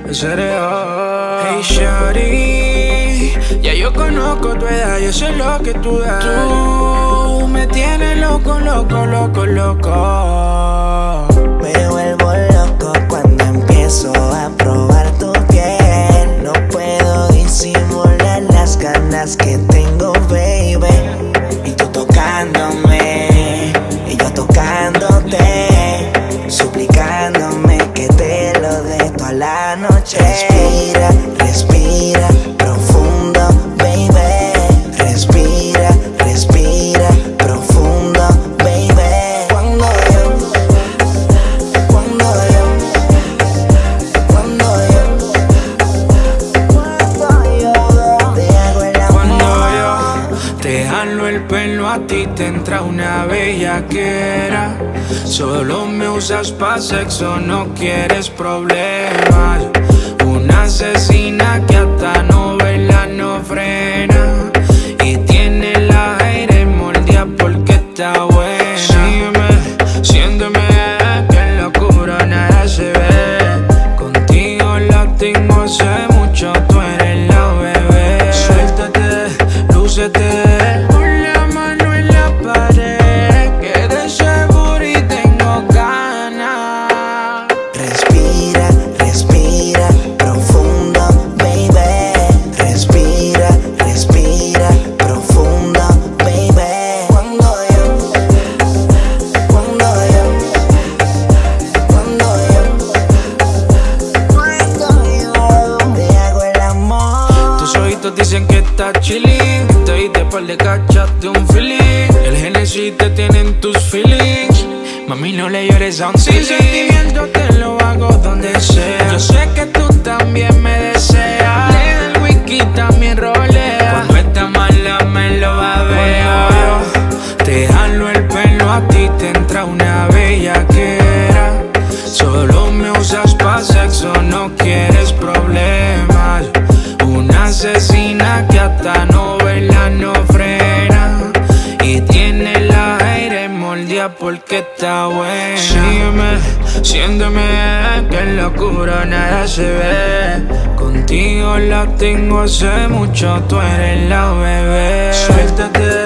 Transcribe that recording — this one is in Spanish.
Sereo. Hey shawty, ya yo conozco tu edad, yo sé lo que tú das. Tú me tienes loco, loco, loco, loco. Me vuelvo loco cuando empiezo a probar tu piel. No puedo disimular las ganas que tengo, baby. Y tú tocándome, y yo tocándote, suplicándome que te lo dé toda la noche. Respira, respira profundo, baby. Respira, respira profundo, baby. Cuando yo te hago el amor, Cuando yo te jalo el pelo, a ti te entra una bellaquera. Solo me usas pa' sexo, no quieres problemas. Una asesina que hasta novela no frena. Y tiene el aire moldea porque está buena. Sígueme, siénteme, que en locura nada se ve. Contigo la tengo hace mucho, tú eres la bebé. Suéltate, lúcete, pon la mano en la pared, que de seguro y tengo ganas. respira, respira profundo, baby. Respira, respira profundo, baby. Cuando yo te hago el amor. Tus ojitos dicen que estás chilling, te diste par de cachas de un feeling. El Genesis te tiene en tus feelings. Mami, no le llores a un sin sentimiento, te lo hago donde sea. Yo sé que tú también me deseas. Deja el whisky, también rolea. Cuando esta mala me lo babea. Te jalo el pelo, a ti te entra una bellaquera. Solo me usas pa' sexo, no quieres problemas. Una asesina que hasta novela no frena. Y tiene el aire moldea porque está buena. Sígueme, siénteme, que en locura nada se ve. Contigo la tengo hace mucho, tú eres la bebé. Suéltate,